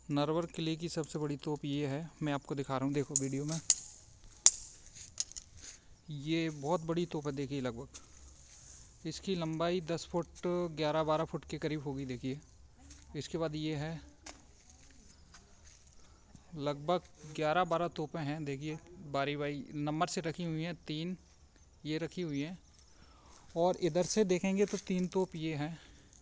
नरवर किले की सबसे बड़ी तोप ये है, मैं आपको दिखा रहा हूँ, देखो वीडियो में। ये बहुत बड़ी तोप है, देखिए लगभग इसकी लंबाई 10 फुट 11-12 फुट के करीब होगी, देखिए। इसके बाद ये है, लगभग 11-12 तोपें हैं, देखिए बारी बारी नंबर से रखी हुई हैं। 3 ये रखी हुई हैं और इधर से देखेंगे तो 3 तोप ये हैं।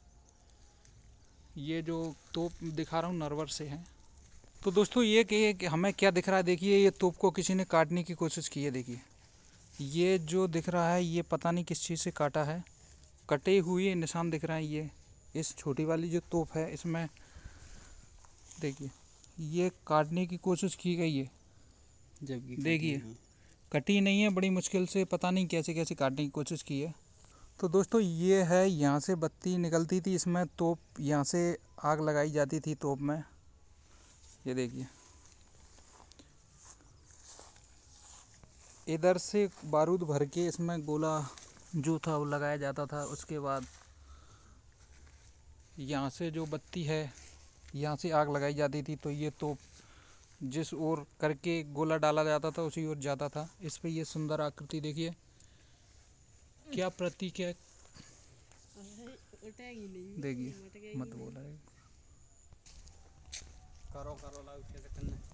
ये जो तोप दिखा रहा हूँ नरवर से है। तो दोस्तों ये कि हमें क्या दिख रहा है, देखिए ये तोप को किसी ने काटने की कोशिश की है। देखिए ये जो दिख रहा है ये पता नहीं किस चीज़ से काटा है, कटे हुए निशान दिख रहे हैं। ये इस छोटी वाली जो तोप है इसमें देखिए ये काटने की कोशिश की गई है, जबकि देखिए कटी नहीं है, बड़ी मुश्किल से पता नहीं कैसे कैसे काटने की कोशिश की है। तो दोस्तों ये है, यहाँ से बत्ती निकलती थी इसमें, तोप यहाँ से आग लगाई जाती थी तोप में। ये देखिए इधर से बारूद भर के इसमें गोला जो था वो लगाया जाता था। उसके बाद यहाँ से जो बत्ती है यहाँ से आग लगाई जाती थी, तो ये तोप जिस ओर करके गोला डाला जाता था उसी ओर जाता था। इस पे ये सुंदर आकृति देखिए, क्या प्रतीक है, देखिए मत बोला करो करो लाओ कैसे करना